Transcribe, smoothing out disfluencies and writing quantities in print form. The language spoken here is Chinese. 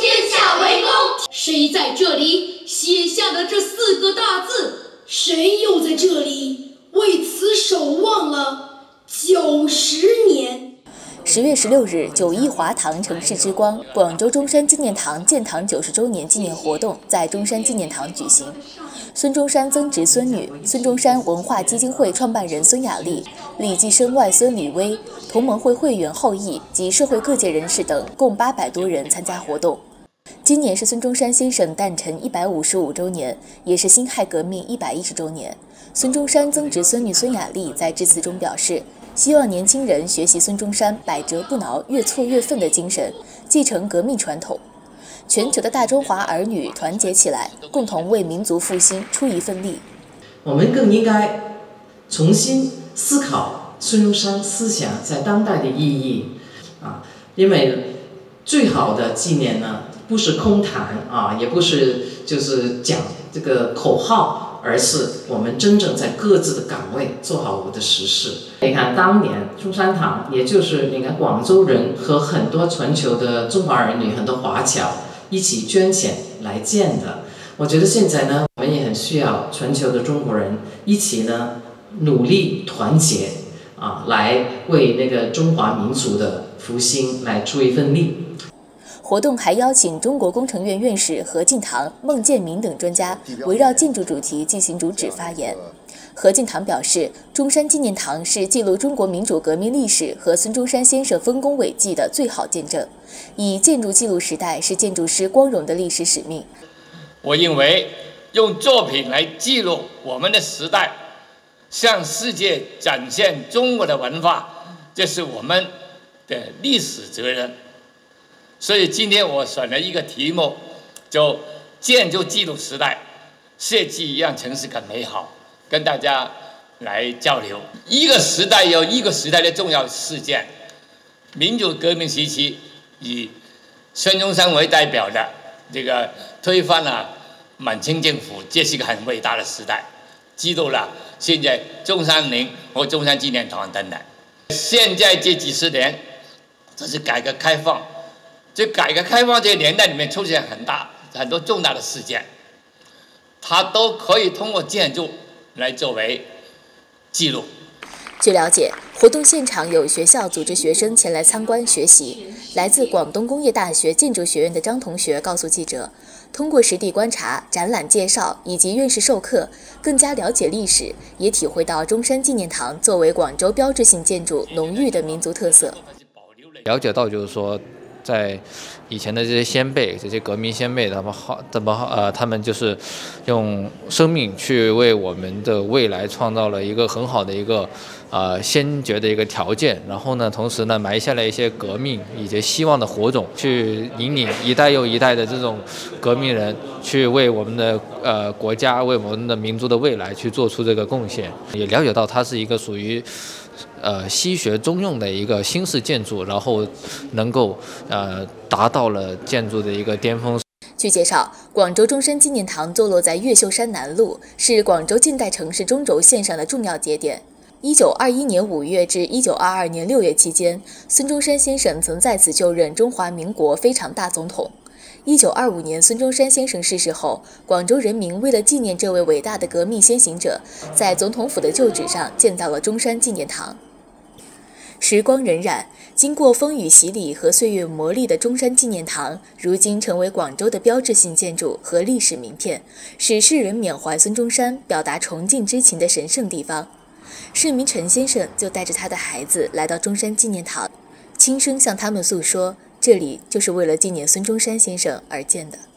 天下为公。谁在这里写下了这4个大字？谁又在这里为此守望了90年 ？10月16日，9亿华堂城市之光广州中山纪念堂建堂90周年纪念活动在中山纪念堂举行。孙中山曾侄孙女、孙中山文化基金会创办人孙雅丽、李济深外孙李威、同盟会会员后裔及社会各界人士等共800多人参加活动。今年是孙中山先生诞辰155周年，也是辛亥革命110周年。孙中山曾侄孙女孙雅丽在致辞中表示，希望年轻人学习孙中山百折不挠、越挫越奋的精神，继承革命传统。全球的大中华儿女团结起来，共同为民族复兴出一份力。 我们更应该重新思考孙中山思想在当代的意义因为最好的纪念呢，不是空谈也不是就是讲这个口号，而是我们真正在各自的岗位做好我们的实事。你看当年中山堂，也就是你看广州人和很多全球的中华儿女、很多华侨一起捐钱来建的。我觉得现在呢，我们也很需要全球的中国人一起呢努力团结来为那个中华民族的复兴来出一份力。 活动还邀请中国工程院院士何敬堂、孟建民等专家围绕建筑主题进行主旨发言。何敬堂表示，中山纪念堂是记录中国民主革命历史和孙中山先生丰功伟绩的最好见证，以建筑记录时代是建筑师光荣的历史使命。 我认为用作品来记录我们的时代，向世界展现中国的文化，这是我们的历史责任。所以今天我选了一个题目，就建筑记录时代，设计让城市更美好，跟大家来交流。一个时代有一个时代的重要事件，民主革命时期以孙中山为代表的这个推翻了满清政府，这是一个很伟大的时代，记录了现在中山陵和中山纪念堂等等。现在这几十年，这是改革开放。这改革开放这个年代里面出现很多重大的事件，它都可以通过建筑来作为记录。 据了解，活动现场有学校组织学生前来参观学习。来自广东工业大学建筑学院的张同学告诉记者，通过实地观察、展览介绍以及院士授课，更加了解历史，也体会到中山纪念堂作为广州标志性建筑浓郁的民族特色。 了解到就是说，在以前的这些先辈，这些革命先辈，他们就是用生命去为我们的未来创造了一个很好的一个先决的一个条件。然后呢，同时呢，埋下了一些革命以及希望的火种，去引领一代又一代的这种革命人，去为我们的国家、为我们的民族的未来去做出这个贡献。也了解到它是一个属于西学中用的一个新式建筑，然后能够达到了建筑的一个巅峰。 据介绍，广州中山纪念堂坐落在越秀山南路，是广州近代城市中轴线上的重要节点。1921年5月至1922年6月期间，孙中山先生曾在此就任中华民国非常大总统。1925年，孙中山先生逝世后，广州人民为了纪念这位伟大的革命先行者，在总统府的旧址上建造了中山纪念堂。时光荏苒，经过风雨洗礼和岁月磨砺的中山纪念堂，如今成为广州的标志性建筑和历史名片，是世人缅怀孙中山、表达崇敬之情的神圣地方。市民陈先生就带着他的孩子来到中山纪念堂，轻声向他们诉说，这里就是为了纪念孙中山先生而建的。